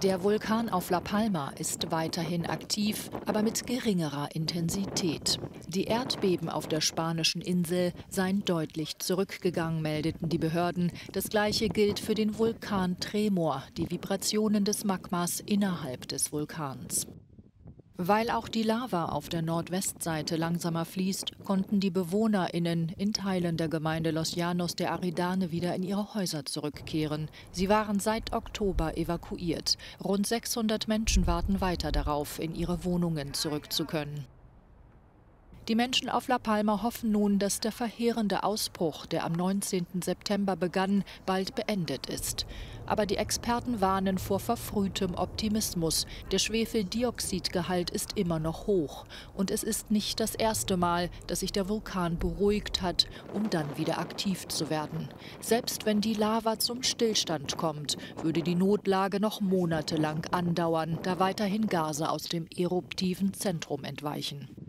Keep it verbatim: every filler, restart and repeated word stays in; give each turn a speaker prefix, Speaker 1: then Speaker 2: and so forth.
Speaker 1: Der Vulkan auf La Palma ist weiterhin aktiv, aber mit geringerer Intensität. Die Erdbeben auf der spanischen Insel seien deutlich zurückgegangen, meldeten die Behörden. Das Gleiche gilt für den Vulkan Tremor, die Vibrationen des Magmas innerhalb des Vulkans. Weil auch die Lava auf der Nordwestseite langsamer fließt, konnten die BewohnerInnen in Teilen der Gemeinde Los Llanos de Aridane wieder in ihre Häuser zurückkehren. Sie waren seit Oktober evakuiert. Rund sechshundert Menschen warten weiter darauf, in ihre Wohnungen zurück zu können. Die Menschen auf La Palma hoffen nun, dass der verheerende Ausbruch, der am neunzehnten September begann, bald beendet ist. Aber die Experten warnen vor verfrühtem Optimismus. Der Schwefeldioxidgehalt ist immer noch hoch. Und es ist nicht das erste Mal, dass sich der Vulkan beruhigt hat, um dann wieder aktiv zu werden. Selbst wenn die Lava zum Stillstand kommt, würde die Notlage noch monatelang andauern, da weiterhin Gase aus dem eruptiven Zentrum entweichen.